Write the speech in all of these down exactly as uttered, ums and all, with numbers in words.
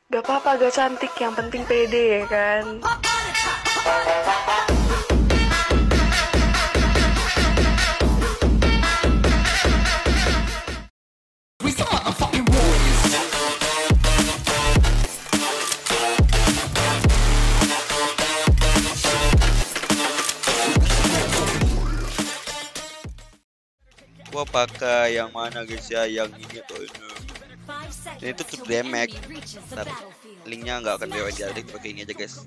Gak apa-apa, gak cantik, yang penting pede ya kan. Gua pakai yang mana guys ya, yang ini atau ini. Ini tuh tuh damage. Ntar linknya nggak akan bawa jadi pakai ini aja guys.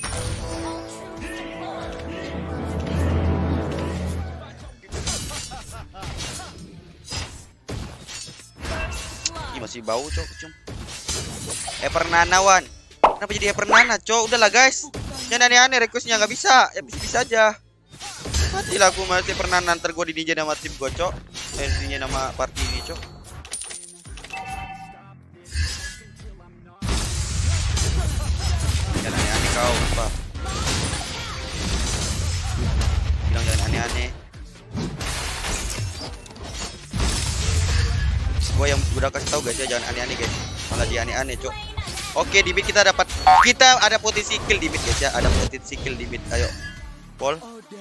Ih, masih bau cok cum. Epernanawan. Kenapa jadi Epernana cok? Udahlah guys. Jangan aneh-aneh requestnya, nggak bisa. Ya bisa-bisa aja. Matilah aku masih pernah nanti gue di ninja nama tim gue cok. Eh ninja nama party ini cok. Jangan aneh-aneh kau apa. Bilang jangan aneh-aneh. Gue yang udah kasih tahu guys ya, jangan aneh-aneh guys. Malah dia aneh-aneh cok. Oke di mid kita dapat, kita ada potensi kill di mid guys ya. Ada potensi kill di mid. Ayo Paul.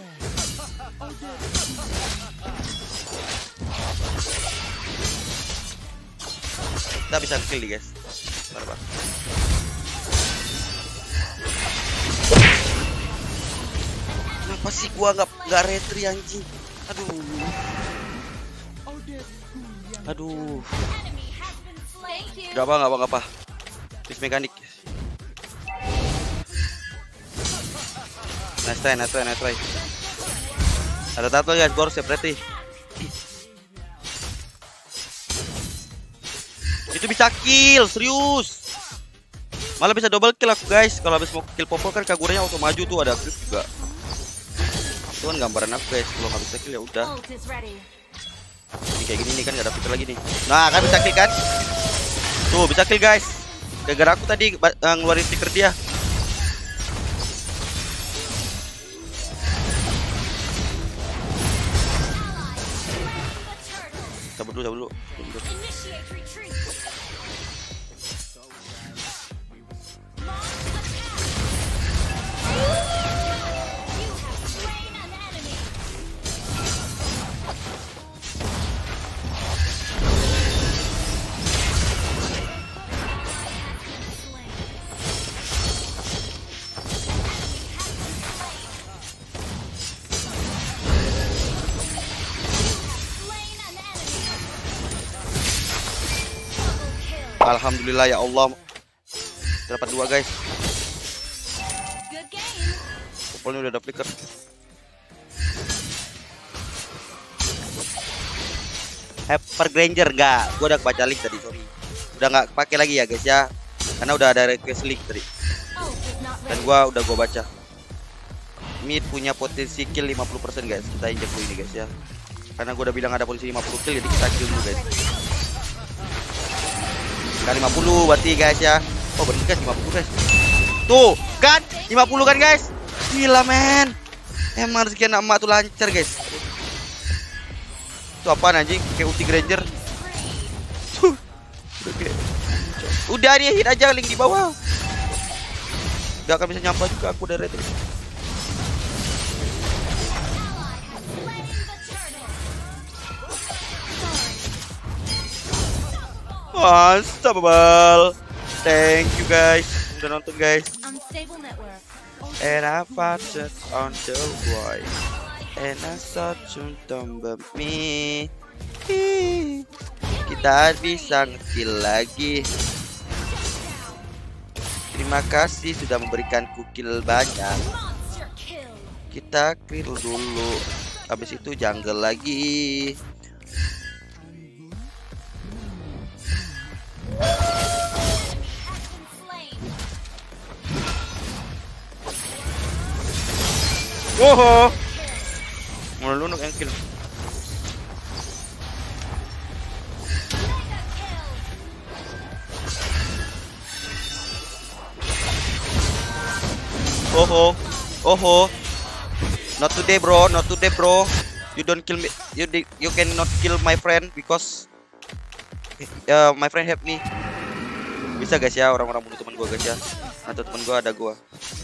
Kita bisa kill nih guys. Bentar, Bang. Kenapa sih gua nggak nggak retri anjing? Aduh. Aduh. Gak apa gak apa gak apa. Bis mekanik. Nice try, nice try, nice try. Ada tato guys, gua harus separate. Itu bisa kill, serius. Malah bisa double kill aku guys. Kalau habis mau kill Popol kan Kaguranya auto maju tuh, ada creep juga. Itu kan gambaran aku guys. Kalau nggak bisa kill ya udah. Ini kayak gini nih kan nggak ada fitur lagi nih. Nah kan bisa kill kan? Tuh bisa kill guys. Gara-gara aku tadi uh, ngeluarin stiker dia. Sabar dulu, sabar dulu. Alhamdulillah ya Allah. Dapat dua guys. Popolnya udah ada flicker. Hyper Granger enggak. Gua udah baca link tadi, sorry. Udah nggak pakai lagi ya guys ya. Karena udah ada request link tadi. Dan gua udah gua baca. Mid punya potensi kill lima puluh persen guys. Kita injek dulu ini guys ya. Karena gua udah bilang ada potensi lima puluh kill, jadi kita kill dulu guys. lima puluh berarti guys ya. Oh bener guys, lima puluh guys. Tuh kan lima puluh kan guys. Gila men. Emang rezekian emak tuh lancar guys. Itu apaan anjing? Kayak ulti Granger. Udah nih, hit aja link di bawah. Gak akan bisa nyampe juga aku dari retri. Unstoppable. Thank you guys udah nonton guys. And I watched on the boy. And I saw you tomber me. Kita bisa ngekill lagi. Terima kasih sudah memberikan kill banyak. Kita kill dulu. Habis itu jungle lagi. Woho, mulai lunuk yang kill. Oho, oho, not today bro, not today bro. You don't kill me, you you cannot kill my friend because uh, my friend help me. bisa guys ya orang-orang bunuh teman gua guys ya. Atau teman gua ada gua.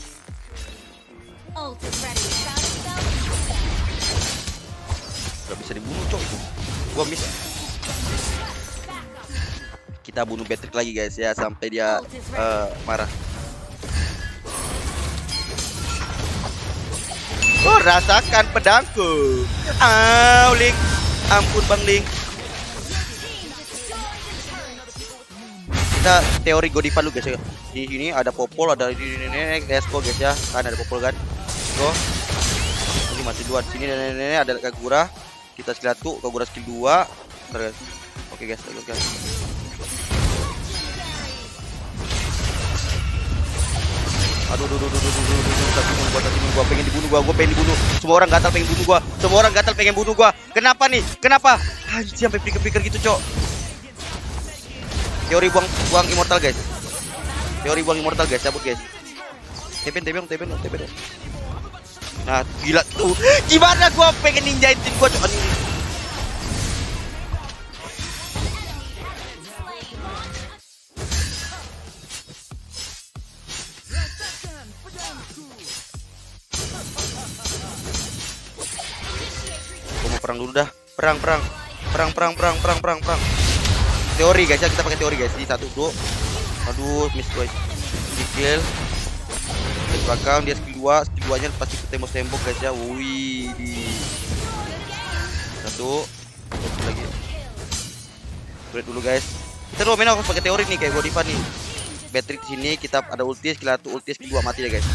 Gak bisa dibunuh cok itu. Gua miss. Kita bunuh Patrick lagi guys ya sampai dia uh, marah. Oh, rasakan pedangku. Au, Link. Ampun Bang Link. Kita teori Godiva lu guys ya. Di sini ada Popol, ada di ini let's go guys ya. Kan ada Popol kan. Go. Ini mati dua. Di sini nenek ada Kagura. Kita skill satu, Kagura skill dua. Bentar, guys. Oke guys, ayo guys. Aduh, aduh, aduh, aduh, aduh, aduh, aduh, tapi gua, tapi gua pengen dibunuh gua, gua pengen dibunuh. Semua orang gatal pengen bunuh gua, semua orang gatal pengen bunuh gua. Kenapa nih? Kenapa? Anjir, sampai pikir-pikir gitu, cok. Teori buang buang immortal guys. Teori buang immortal guys, cabut guys. Tepen, tepen, tepen, tepen. Nah, gila tuh. Gimana gua pengen ninjain tim gua, cok. Perang dulu dah, perang perang perang perang perang perang perang perang teori guys ya, kita pakai teori guys. Di satu dua, aduh miss guys, di kill di belakang dia skill dua, skill dua nya pasti ke tembok tembok guys ya. Wih, di satu lagi break dulu guys. Kita dulu main harus pakai teori nih kayak Godiva nih. Patrick di sini kita ada ulti skill satu, ulti skill dua mati deh guys.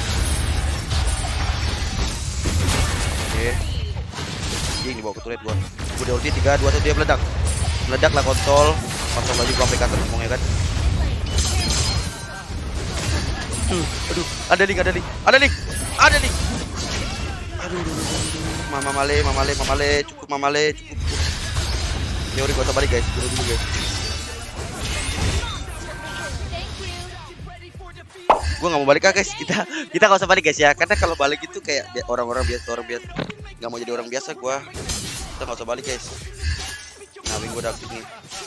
Oke okay. Ini bawa ke turret gua. Gua ulti tiga dua satu dia meledak. Meledak lah kontol. Kontol lagi gua sampai kasar ngomongnya kan. Aduh, aduh, ada link, ada link. Ada link. Ada link. Aduh, aduh, aduh. Mama male, mama male, mama male, cukup mama male, cukup. Teori gua balik guys, dulu dulu guys. Gua nggak mau balik guys. Kita kita nggak usah balik guys ya. Karena kalau balik itu kayak orang-orang biasa, orang biasa. Nggak mau jadi orang biasa gua. Kita nggak usah balik guys. Nah, wing gua udah aktif nih.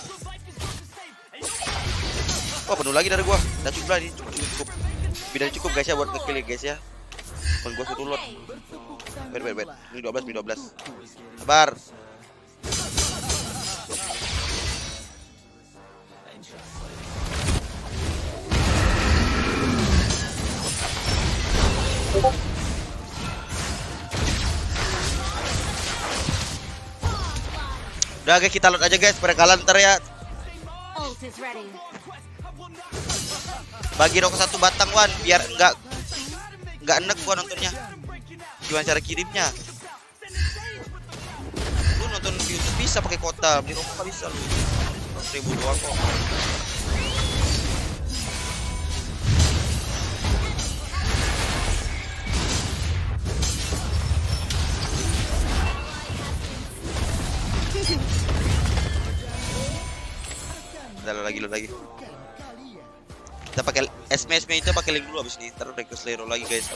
Oh, penuh lagi dari gua. Udah cukup lah nih, cukup cukup. cukup. Bidang cukup guys ya buat nge-kill guys ya. Pun gua suruh lot. Bet bet bet. Ini dua belas, ini dua belas. Sabar. Udah guys, kita load aja guys, perekalan ntar ya. Bagi rokok satu batang Wan, biar enggak enggak enek gua nontonnya. Gimana cara kirimnya? Lu nonton di YouTube bisa pakai kota, beli rokok nggak bisa lu. Seribu doang kok. Udah lagi lo lagi. Kita pakai S M S itu pakai link dulu habis ini, terus request Lero lagi guys.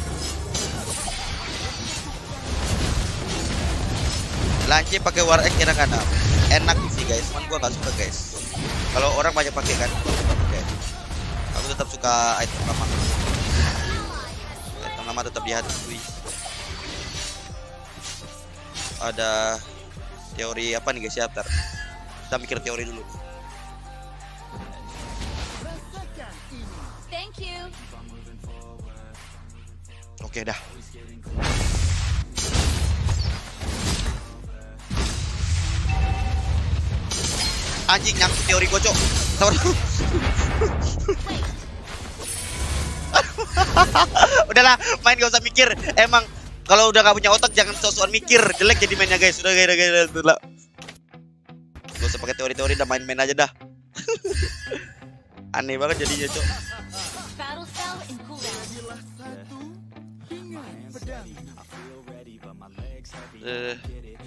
Lance pakai War X enak kan? Enak sih guys, cuman gua nggak suka guys. Kalau orang banyak pakai kan, gua suka pakai. Aku tetap suka item lama. Item lama tetap di hati. Ada teori apa nih guys ya? Bentar. Kita mikir teori dulu. Oke dah. Anjing nyangkut teori gua, Cok. Udahlah, main gak usah mikir. Emang kalau udah gak punya otak jangan sok-sokan mikir. Jelek jadi mainnya guys. Udah guys, guys, udah. Gak usah pakai teori-teori, udah main-main aja dah. Aneh banget jadinya, Cok. Uh.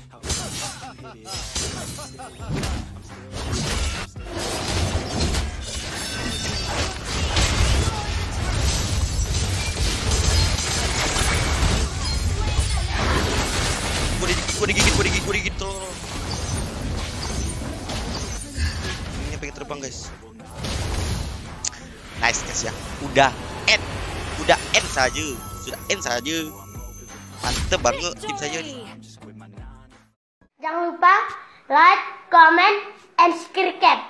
Gue digigit, gue digigit, gue digigit, gue digigit tuh. Ini pengen terbang guys. nice guys ya. Udah end. Udah end saja. Sudah end saja. Mantep banget tim saya nih. Jangan lupa like, comment, and subscribe.